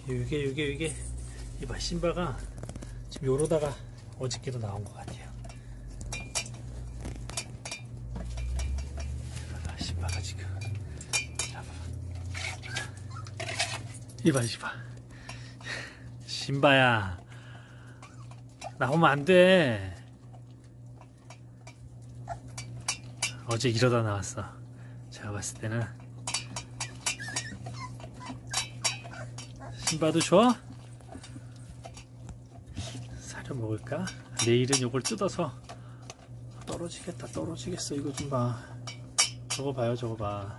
이게 이봐, 신바가 지금 요러다가 어저께도 나온 것 같아요. 신바가 지금 이봐 신바야, 나오면 안 돼. 어제 이러다 나왔어. 제가 봤을 때는 신바도 좋아? 사료 먹을까? 내일은 요걸 뜯어서 떨어지겠어. 이거 좀 봐. 저거 봐요, 저거 봐.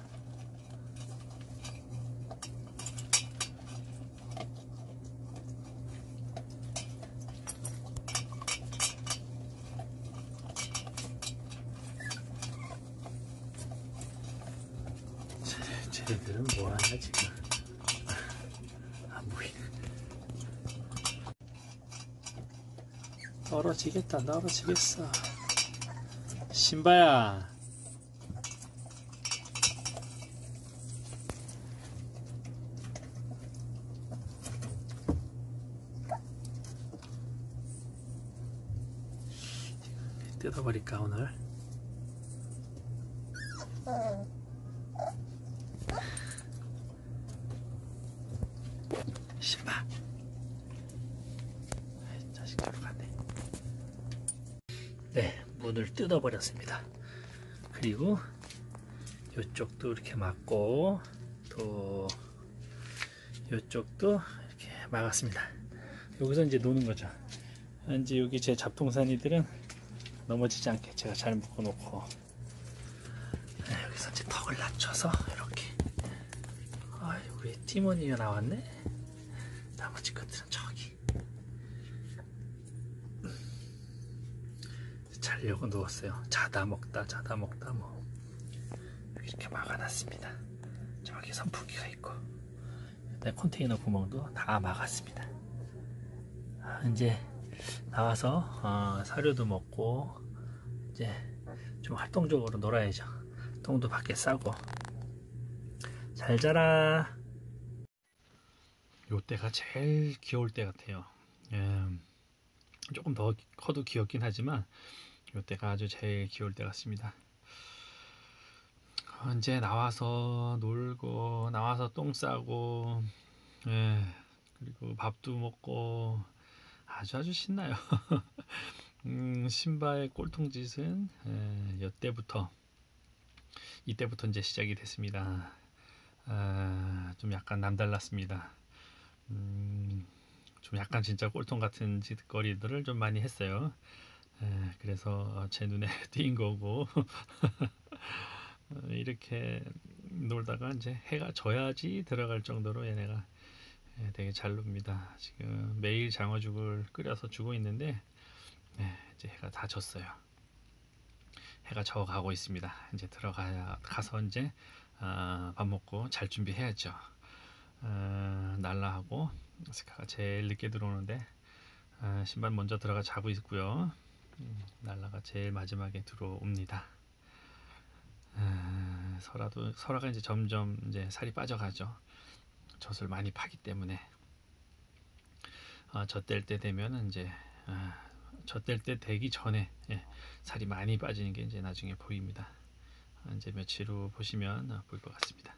쟤들은 뭐하냐 지금. 안 보이네. 떨어지겠어. 신바야, 뜯어버릴까 오늘? 신바, 자식 저리 갔네. 네, 문을 뜯어버렸습니다. 그리고 이쪽도 이렇게 막고, 또 이쪽도 이렇게 막았습니다. 여기서 이제 노는 거죠. 이제 여기 제 잡동사니들은 넘어지지 않게 제가 잘 묶어놓고, 여기서 이제 턱을 낮춰서 이렇게. 우리 티모니가 나왔네. 나머지 것들은 저기 자려고 누웠어요. 자다 먹다 뭐 이렇게 막아놨습니다. 저기 선풍기가 있고, 컨테이너 구멍도 다 막았습니다. 이제 나와서 사료도 먹고 이제 좀 활동적으로 놀아야죠. 똥도 밖에 싸고. 잘 자라. 요때가 제일 귀여울 때 같아요. 조금 더 커도 귀엽긴 하지만 요때가 아주 제일 귀여울 때 같습니다. 이제 나와서 놀고, 나와서 똥 싸고, 그리고 밥도 먹고 아주 신나요. 신바의 꼴통짓은 이때부터 이제 시작이 됐습니다. 좀 약간 남달랐습니다. 좀 약간 진짜 꼴통 같은 짓거리들을 좀 많이 했어요. 그래서 제 눈에 띈 거고. 이렇게 놀다가 이제 해가 져야지 들어갈 정도로 얘네가 되게 잘 놉니다. 지금 매일 장어죽을 끓여서 주고 있는데 이제 해가 다 졌어요. 해가 져가고 있습니다. 이제 가서 이제 밥 먹고 잘 준비해야죠. 날라하고 스카가 제일 늦게 들어오는데 신발 먼저 들어가 자고 있고요. 날라가 제일 마지막에 들어옵니다. 설아가 이제 점점 이제 살이 빠져가죠. 젖을 많이 파기 때문에. 젖될 때 되면 이제 젖될 때 되기 전에 살이 많이 빠지는 게 이제 나중에 보입니다. 이제 며칠 후 보시면 보일 것 같습니다.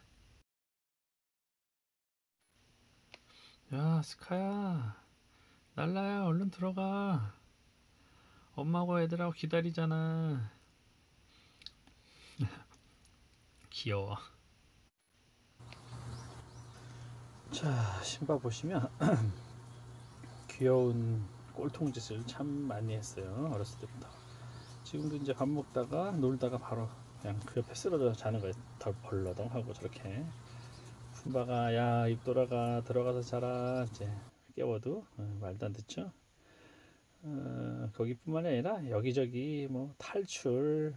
야, 스카야, 날라야, 얼른 들어가. 엄마하고 애들하고 기다리잖아. 귀여워. 자, 신바 보시면 귀여운 꼴통짓을 참 많이 했어요. 어렸을 때부터. 지금도 이제 밥 먹다가 놀다가 바로 그냥 그 옆에 쓰러져 자는 거예요. 덜 벌러덩 하고 저렇게. 신바가 야, 입 돌아가, 들어가서 자라. 이제 깨워도 말도 안 듣죠. 거기뿐만 아니라 여기저기 뭐 탈출,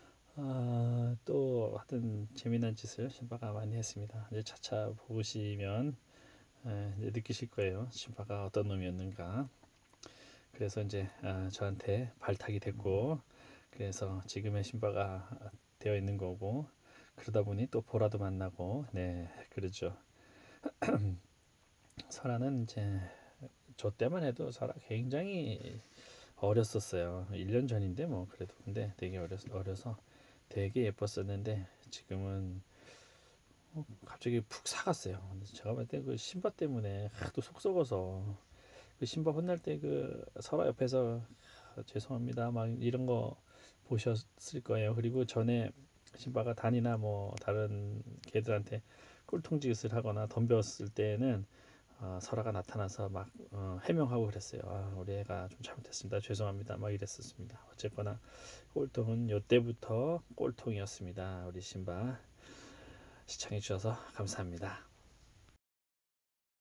또 하여튼 재미난 짓을 신바가 많이 했습니다. 이제 차차 보시면 이제 느끼실 거예요. 신바가 어떤 놈이었는가. 그래서 이제 저한테 발탁이 됐고, 그래서 지금의 신바가 되어 있는 거고, 그러다 보니 또 보라도 만나고, 네, 그러죠. 설아는 이제 저 때만 해도 설아 굉장히 어렸었어요. 1년 전인데 뭐 그래도 근데 되게 어려서 되게 예뻤었는데 지금은 갑자기 푹 사갔어요. 근데 제가 볼 때 그 신바 때문에 하도 속 썩어서 그 신바 혼날 때 그 설아 옆에서 죄송합니다 막 이런 거 보셨을 거예요. 그리고 전에 신바가 단이나 뭐 다른 개들한테 꼴통짓을 하거나 덤볐을 때는 설아가 나타나서 막 해명하고 그랬어요. 우리 애가 좀 잘못했습니다. 죄송합니다. 막 이랬었습니다. 어쨌거나 꼴통은 요때부터 꼴통이었습니다. 우리 신바 시청해 주셔서 감사합니다.